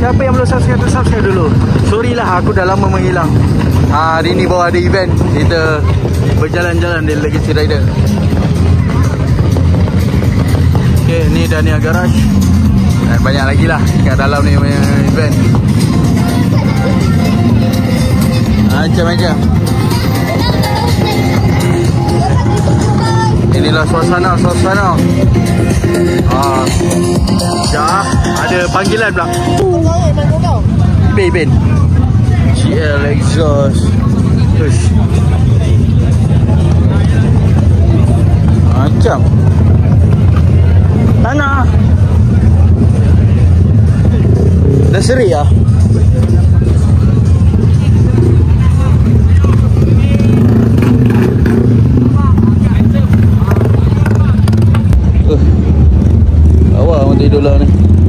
siapa yang belum subscribe, subscribe dulu. Sorry lah, aku dah lama menghilang. Hari ni bawa ada event, kita berjalan-jalan di Legacy Rider. Okay, ni Dania Garage. Dan banyak lagi lah kat dalam ni punya event. Macam-macam. Inilah suasana. Sekejap, ada panggilan pula. Iben GL Exhaust. Uish. Macam tanah dah seri lah. Awak orang tidur lah ni.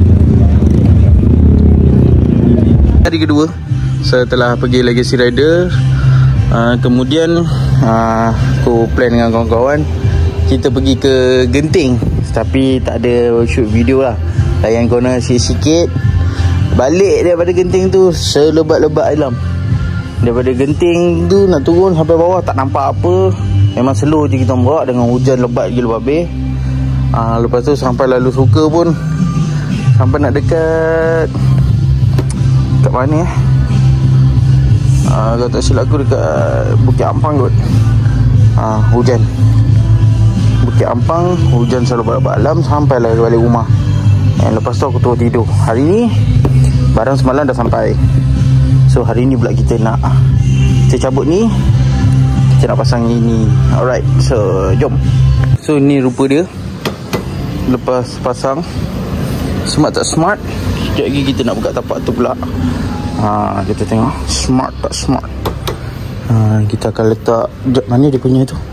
Hari kedua setelah pergi Legacy Rider, kemudian aku plan dengan kawan-kawan kita pergi ke Genting, tapi tak ada shoot video lah. Layan corner sikit-sikit. Balik daripada Genting tu selebat-lebat alam. Daripada Genting tu nak turun sampai bawah tak nampak apa. Memang slow je kita bawa dengan hujan lebat gila babe. Lepas tu sampai Lalu Suka pun, sampai nak dekat kat mana kalau tak silap aku dekat Bukit Ampang kot. Hujan Bukit Ampang, hujan selalu lebat alam sampai lah balik rumah. Lepas tu aku turun tidur. Hari ni barang semalam dah sampai. So hari ni pula kita cabut ni, kita nak pasang ini. Alright, so jom. So ni rupa dia lepas pasang. Smart tak smart? Sekejap lagi kita nak buka tapak tu pula. Kita tengok smart tak smart. Kita akan letak mana dia punya tu.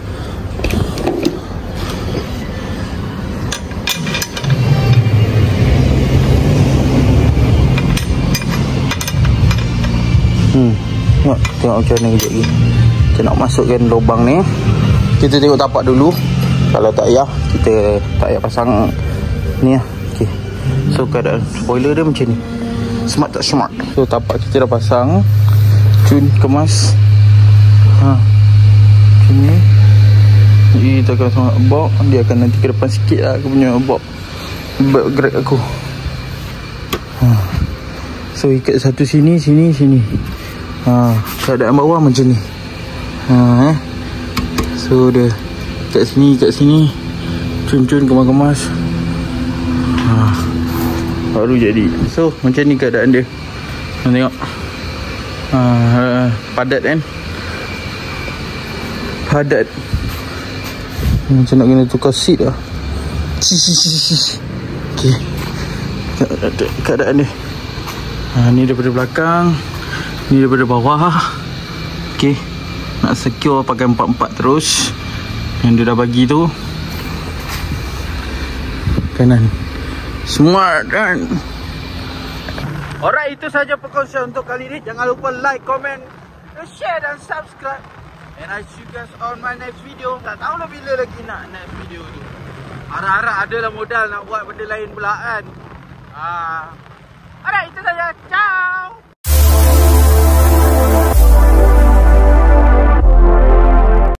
Tengok macam mana kejap lagi. Kita nak masukkan lubang ni. Kita tengok tapak dulu. Kalau tak payah, kita tak payah pasang ni lah. Okay. So keadaan spoiler dia macam ni. Smart tak smart. So tapak kita dah pasang. Cun kemas. Macam ni. Kita akan pasang box. Dia akan nanti ke depan sikit lah aku punya box. Gerak aku. So ikat satu sini. Keadaan bawah macam ni. So dia kat sini cun-cun kemas-kemas. Baru jadi. So macam ni keadaan dia. Tengok. Padat kan. Padat. Macam nak kena tukar seat lah. Okay. Keadaan dia. Ni daripada belakang, ni daripada bawah. Okay. Nak secure pakai 4-4 terus. Yang dia dah bagi tu. Kanan. Smart kan. Alright, itu saja perkongsian untuk kali ni. Jangan lupa like, comment, share dan subscribe. And I see you guys on my next video. Tak tahulah bila lagi nak next video tu. Harap-harap adalah modal nak buat benda lain pula kan. Alright, itu saja. Ciao.